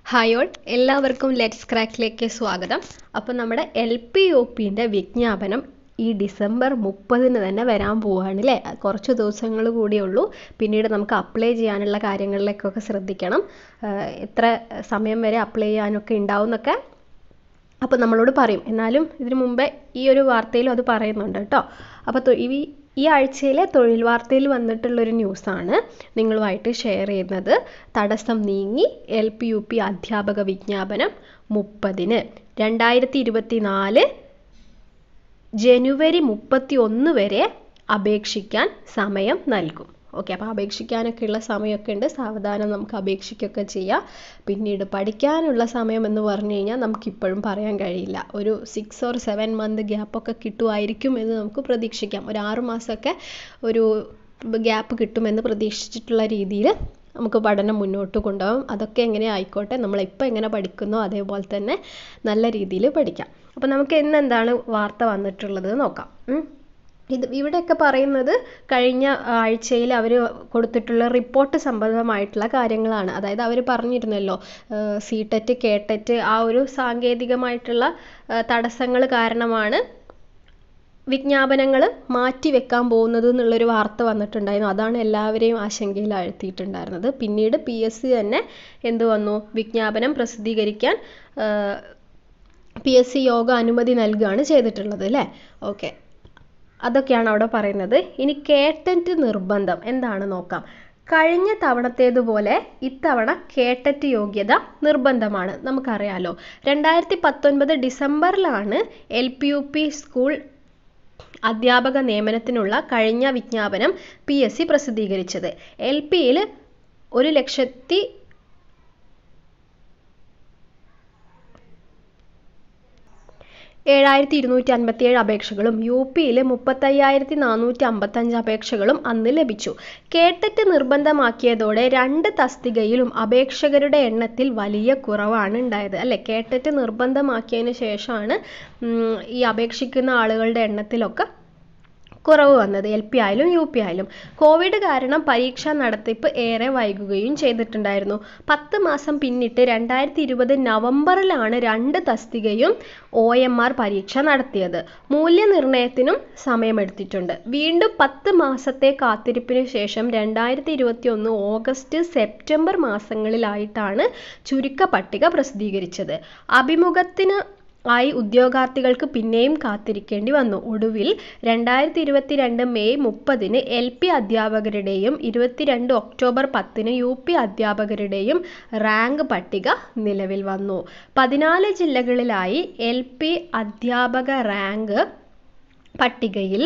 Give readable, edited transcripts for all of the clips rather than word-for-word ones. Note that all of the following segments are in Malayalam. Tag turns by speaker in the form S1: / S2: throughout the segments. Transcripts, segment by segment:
S1: ഹായ് ഓൾ, എല്ലാവർക്കും ലെറ്റ്സ് ക്രാക്കിലേക്ക് സ്വാഗതം. അപ്പോൾ നമ്മുടെ LPUPൻ്റെ വിജ്ഞാപനം ഈ ഡിസംബർ 30 തന്നെ വരാൻ പോവുകയാണ് അല്ലേ. കുറച്ച് ദിവസങ്ങൾ കൂടിയേ ഉള്ളൂ. പിന്നീട് നമുക്ക് അപ്ലൈ ചെയ്യാനുള്ള കാര്യങ്ങളിലേക്കൊക്കെ ശ്രദ്ധിക്കണം. എത്ര സമയം വരെ അപ്ലൈ ചെയ്യാനൊക്കെ ഉണ്ടാവും എന്നൊക്കെ അപ്പോൾ നമ്മളോട് പറയും. എന്നാലും ഇതിനു മുമ്പേ ഈ ഒരു വാർത്തയിലും അത് പറയുന്നുണ്ട് കേട്ടോ. അപ്പോൾ ഈ ആഴ്ചയിലെ തൊഴിൽ വാർത്തയിൽ വന്നിട്ടുള്ളൊരു ന്യൂസാണ് നിങ്ങളുമായിട്ട് ഷെയർ ചെയ്യുന്നത്. തടസ്സം നീങ്ങി LPUP അധ്യാപക വിജ്ഞാപനം 30-ന് 2024 ജനുവരി 31 വരെ അപേക്ഷിക്കാൻ സമയം നൽകും. ഓക്കെ, അപ്പോൾ അപേക്ഷിക്കാനൊക്കെയുള്ള സമയമൊക്കെ ഉണ്ട്. സാവധാനം നമുക്ക് അപേക്ഷിക്കുകയൊക്കെ ചെയ്യാം. പിന്നീട് പഠിക്കാനുള്ള സമയം എന്ന് പറഞ്ഞു കഴിഞ്ഞാൽ നമുക്കിപ്പോഴും പറയാൻ കഴിയില്ല. ഒരു 6 or 7 month ഗ്യാപ്പൊക്കെ കിട്ടുമായിരിക്കും എന്ന് നമുക്ക് പ്രതീക്ഷിക്കാം. ഒരു 6 മാസമൊക്കെ ഒരു ഗ്യാപ്പ് കിട്ടുമെന്ന് പ്രതീക്ഷിച്ചിട്ടുള്ള രീതിയിൽ നമുക്ക് പഠനം മുന്നോട്ട് കൊണ്ടുപോകാം. അതൊക്കെ എങ്ങനെ ആയിക്കോട്ടെ, നമ്മളിപ്പോൾ എങ്ങനെ പഠിക്കുന്നോ അതേപോലെ തന്നെ നല്ല രീതിയിൽ പഠിക്കാം. അപ്പോൾ നമുക്ക് എന്താണ് വാർത്ത വന്നിട്ടുള്ളത് നോക്കാം. ഇവിടെയൊക്കെ പറയുന്നത് കഴിഞ്ഞ ആഴ്ചയിൽ അവർ കൊടുത്തിട്ടുള്ള റിപ്പോർട്ട് സംബന്ധമായിട്ടുള്ള കാര്യങ്ങളാണ്. അതായത് അവർ പറഞ്ഞിരുന്നല്ലോ CTET KTET ആ ഒരു സാങ്കേതികമായിട്ടുള്ള തടസ്സങ്ങൾ കാരണമാണ് വിജ്ഞാപനങ്ങൾ മാറ്റി വെക്കാൻ പോകുന്നത് എന്നുള്ളൊരു വാർത്ത വന്നിട്ടുണ്ടായിരുന്നു. അതാണ് എല്ലാവരെയും ആശങ്കയിൽ ആഴ്ത്തിയിട്ടുണ്ടായിരുന്നത്. പിന്നീട് PSC തന്നെ എന്ത് വന്നു, വിജ്ഞാപനം പ്രസിദ്ധീകരിക്കാൻ PSC യോഗ അനുമതി നൽകുകയാണ് ചെയ്തിട്ടുള്ളത് അല്ലേ. ഓക്കെ, അതൊക്കെയാണ് അവിടെ പറയുന്നത്. ഇനി KTET നിർബന്ധം എന്താണ് നോക്കാം. കഴിഞ്ഞ തവണത്തേതുപോലെ ഇത്തവണ KTET യോഗ്യത നിർബന്ധമാണ്. നമുക്കറിയാലോ 2019 ഡിസംബറിലാണ് LPUP സ്കൂൾ അധ്യാപക നിയമനത്തിനുള്ള കഴിഞ്ഞ വിജ്ഞാപനം PSC പ്രസിദ്ധീകരിച്ചത്. LPയിൽ 1,07,257 അപേക്ഷകളും UPയിൽ 35,455 അപേക്ഷകളും അന്ന് ലഭിച്ചു. KTET നിർബന്ധമാക്കിയതോടെ 2 തസ്തികയിലും അപേക്ഷകരുടെ എണ്ണത്തിൽ വലിയ കുറവാണ് ഉണ്ടായത് അല്ലേ. KTET നിർബന്ധമാക്കിയതിന് ശേഷമാണ് ഈ അപേക്ഷിക്കുന്ന ആളുകളുടെ എണ്ണത്തിലൊക്കെ കുറവ് വന്നത്. LP ആയാലും UP ആയാലും കോവിഡ് കാരണം പരീക്ഷാ നടത്തിപ്പ് ഏറെ വൈകുകയും ചെയ്തിട്ടുണ്ടായിരുന്നു. 10 മാസം പിന്നിട്ട് 2020 നവംബറിലാണ് 2 തസ്തികയും OMR പരീക്ഷ നടത്തിയത്. മൂല്യനിർണ്ണയത്തിനും സമയമെടുത്തിട്ടുണ്ട്. വീണ്ടും 10 മാസത്തെ കാത്തിരിപ്പിന് ശേഷം 2021 ഓഗസ്റ്റ് സെപ്റ്റംബർ മാസങ്ങളിലായിട്ടാണ് ചുരുക്ക പട്ടിക പ്രസിദ്ധീകരിച്ചത്. അഭിമുഖത്തിന് ആയി ഉദ്യോഗാർത്ഥികൾക്ക് പിന്നെയും കാത്തിരിക്കേണ്ടി വന്നു. ഒടുവിൽ 2022 മെയ് 30-ന് LP അധ്യാപകരുടെയും 22 ഒക്ടോബർ 10-ന് UP അധ്യാപകരുടെയും റാങ്ക് പട്ടിക നിലവിൽ വന്നു. 14 ജില്ലകളിലായി LP അധ്യാപക റാങ്ക് പട്ടികയിൽ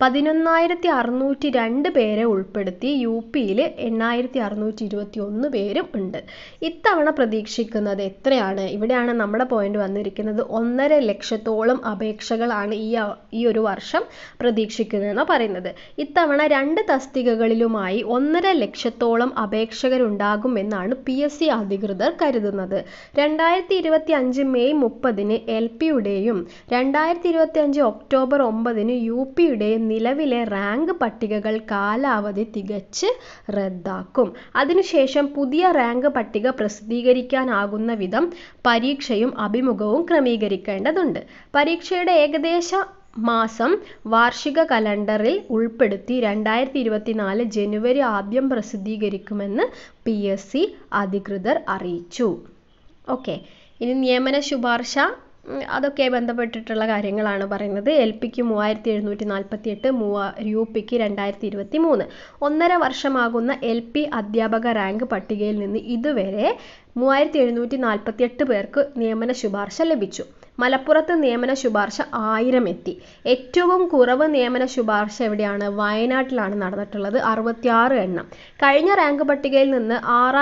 S1: 11,602 പേരെ ഉൾപ്പെടുത്തി. UPയിൽ 8,621 പേരും ഉണ്ട്. ഇത്തവണ പ്രതീക്ഷിക്കുന്നത് എത്രയാണ്? ഇവിടെയാണ് നമ്മുടെ പോയിന്റ് വന്നിരിക്കുന്നത്. 1.5 ലക്ഷത്തോളം അപേക്ഷകളാണ് ഈ ഒരു വർഷം പ്രതീക്ഷിക്കുന്നതെന്ന് പറയുന്നത്. ഇത്തവണ 2 തസ്തികകളിലുമായി 1.5 ലക്ഷത്തോളം അപേക്ഷകരുണ്ടാകുമെന്നാണ് PSC അധികൃതർ കരുതുന്നത്. 2025 മെയ് 30-ന് LPയുടെയും 2025 ഒക്ടോബർ 9-ന് UPയുടെയും നിലവിലെ റാങ്ക് പട്ടികകൾ കാലാവധി തികച്ച് റദ്ദാക്കും. അതിനുശേഷം പുതിയ റാങ്ക് പട്ടിക പ്രസിദ്ധീകരിക്കാനാകുന്ന വിധം പരീക്ഷയും അഭിമുഖവും ക്രമീകരിക്കേണ്ടതുണ്ട്. പരീക്ഷയുടെ ഏകദേശ മാസം വാർഷിക കലണ്ടറിൽ ഉൾപ്പെടുത്തി 2024 ജനുവരി ആദ്യം പ്രസിദ്ധീകരിക്കുമെന്ന് PSC അധികൃതർ അറിയിച്ചു. ഓക്കെ, ഇനി നിയമന ശുപാർശ അതൊക്കെ ബന്ധപ്പെട്ടിട്ടുള്ള കാര്യങ്ങളാണ് പറയുന്നത്. LPക്ക് 3,748, UPക്ക് 2023. 1.5 വർഷമാകുന്ന LP അധ്യാപക റാങ്ക് പട്ടികയിൽ നിന്ന് ഇതുവരെ 3,748 പേർക്ക് നിയമന ശുപാർശ ലഭിച്ചു. മലപ്പുറത്ത് നിയമന ശുപാർശ 1000 എത്തി. ഏറ്റവും കുറവ് നിയമന ശുപാർശ എവിടെയാണ്? വയനാട്ടിലാണ് നടന്നിട്ടുള്ളത്, 66 എണ്ണം. കഴിഞ്ഞ റാങ്ക് പട്ടികയിൽ നിന്ന്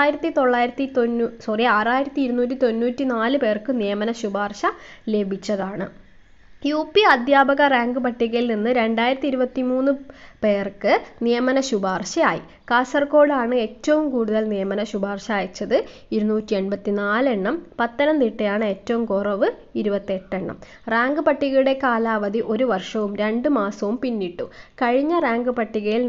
S1: 6,294 പേർക്ക് നിയമന ശുപാർശ ലഭിച്ചതാണ്. UP അധ്യാപക റാങ്ക് പട്ടികയിൽ നിന്ന് 2023 പേർക്ക് നിയമന ശുപാർശയായി. കാസർഗോഡാണ് ഏറ്റവും കൂടുതൽ നിയമന ശുപാർശ അയച്ചത്, 284 എണ്ണം. പത്തനംതിട്ടയാണ് ഏറ്റവും കുറവ്, 28 എണ്ണം. റാങ്ക് പട്ടികയുടെ കാലാവധി 1 വർഷവും 2 മാസവും പിന്നിട്ടു. കഴിഞ്ഞ റാങ്ക് പട്ടികയിൽ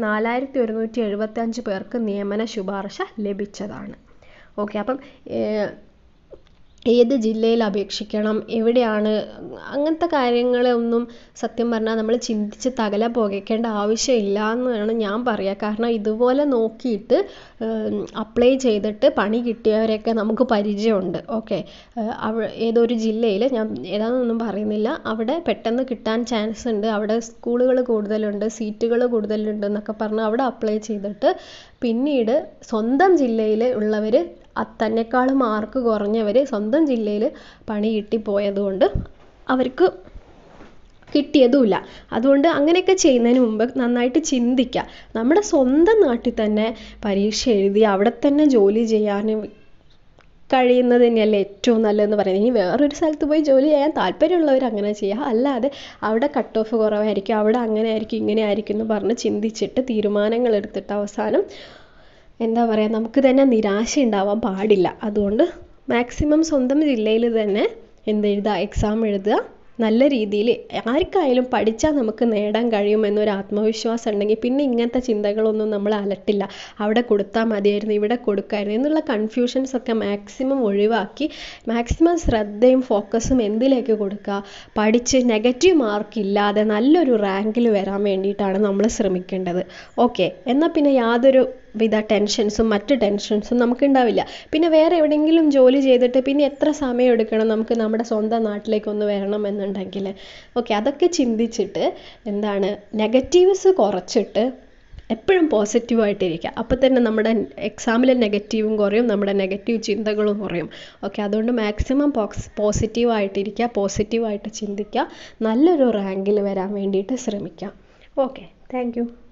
S1: 4,175 പേർക്ക് നിയമന ശുപാർശ ലഭിച്ചതാണ്. ഓക്കെ, അപ്പം ഏത് ജില്ലയിൽ അപേക്ഷിക്കണം, എവിടെയാണ്, അങ്ങനത്തെ കാര്യങ്ങളൊന്നും സത്യം പറഞ്ഞാൽ നമ്മൾ ചിന്തിച്ച് തകല പുകയ്ക്കേണ്ട ആവശ്യമില്ല എന്നാണ് ഞാൻ പറയുക. കാരണം ഇതുപോലെ നോക്കിയിട്ട് അപ്ലൈ ചെയ്തിട്ട് പണി കിട്ടിയവരെയൊക്കെ നമുക്ക് പരിചയമുണ്ട്. ഓക്കെ, ഏതൊരു ജില്ലയിൽ, ഞാൻ ഏതാണെന്നൊന്നും പറയുന്നില്ല, അവിടെ പെട്ടെന്ന് കിട്ടാൻ ചാൻസ് ഉണ്ട്, അവിടെ സ്കൂളുകൾ കൂടുതലുണ്ട്, സീറ്റുകൾ കൂടുതലുണ്ട് എന്നൊക്കെ പറഞ്ഞ് അവിടെ അപ്ലൈ ചെയ്തിട്ട് പിന്നീട് സ്വന്തം ജില്ലയിൽ ഉള്ളവർ തന്നെക്കാളും മാർക്ക് കുറഞ്ഞവർ സ്വന്തം ജില്ലയിൽ പണി കിട്ടിപ്പോയതുകൊണ്ട് അവർക്ക് കിട്ടിയതുമില്ല. അതുകൊണ്ട് അങ്ങനെയൊക്കെ ചെയ്യുന്നതിന് മുമ്പ് നന്നായിട്ട് ചിന്തിക്കുക. നമ്മുടെ സ്വന്തം നാട്ടിൽ തന്നെ പരീക്ഷ എഴുതി അവിടെ തന്നെ ജോലി ചെയ്യാൻ കഴിയുന്നത് തന്നെയല്ലേ ഏറ്റവും നല്ലതെന്ന് പറയുന്നത്. ഇനി വേറൊരു സ്ഥലത്ത് പോയി ജോലി ചെയ്യാൻ താല്പര്യമുള്ളവർ അങ്ങനെ ചെയ്യുക, അല്ലാതെ അവിടെ കട്ട് ഓഫ് കുറവായിരിക്കും, അവിടെ അങ്ങനെ ആയിരിക്കും ഇങ്ങനെ ആയിരിക്കും എന്ന് പറഞ്ഞ് ചിന്തിച്ചിട്ട് തീരുമാനങ്ങൾ എടുത്തിട്ട് അവസാനം എന്താ പറയുക, നമുക്ക് തന്നെ നിരാശ ഉണ്ടാവാൻ പാടില്ല. അതുകൊണ്ട് മാക്സിമം സ്വന്തം ജില്ലയിൽ തന്നെ എന്തെഴുതുക, എക്സാം എഴുതുക. നല്ല രീതിയിൽ ആർക്കായാലും പഠിച്ചാൽ നമുക്ക് നേടാൻ കഴിയുമെന്നൊരു ആത്മവിശ്വാസം ഉണ്ടെങ്കിൽ പിന്നെ ഇങ്ങനത്തെ ചിന്തകളൊന്നും നമ്മൾ അലട്ടില്ല. അവിടെ കൊടുത്താൽ മതിയായിരുന്നു, ഇവിടെ കൊടുക്കായിരുന്നു എന്നുള്ള കൺഫ്യൂഷൻസൊക്കെ മാക്സിമം ഒഴിവാക്കി മാക്സിമം ശ്രദ്ധയും ഫോക്കസും എന്തിലേക്ക് കൊടുക്കുക, പഠിച്ച് നെഗറ്റീവ് മാർക്ക് ഇല്ലാതെ നല്ലൊരു റാങ്കിൽ വരാൻ വേണ്ടിയിട്ടാണ് നമ്മൾ ശ്രമിക്കേണ്ടത്. ഓക്കെ, എന്നാൽ പിന്നെ യാതൊരു വിധ ടെൻഷൻസും മറ്റ് ടെൻഷൻസും നമുക്കുണ്ടാവില്ല. പിന്നെ വേറെ എവിടെയെങ്കിലും ജോലി ചെയ്തിട്ട് പിന്നെ എത്ര സമയം എടുക്കണം നമുക്ക് നമ്മുടെ സ്വന്തം നാട്ടിലേക്കൊന്ന് വരണം എന്നുണ്ടെങ്കിൽ. ഓക്കെ, അതൊക്കെ ചിന്തിച്ചിട്ട് എന്താണ് നെഗറ്റീവ്സ് കുറച്ചിട്ട് എപ്പോഴും പോസിറ്റീവായിട്ടിരിക്കുക. അപ്പോൾ തന്നെ നമ്മുടെ എക്സാമിലെ നെഗറ്റീവും കുറയും, നമ്മുടെ നെഗറ്റീവ് ചിന്തകളും കുറയും. ഓക്കെ, അതുകൊണ്ട് മാക്സിമം പോസിറ്റീവായിട്ടിരിക്കുക, പോസിറ്റീവായിട്ട് ചിന്തിക്കുക, നല്ലൊരു റാങ്കിൽ വരാൻ വേണ്ടിയിട്ട് ശ്രമിക്കുക. Okay, thank U.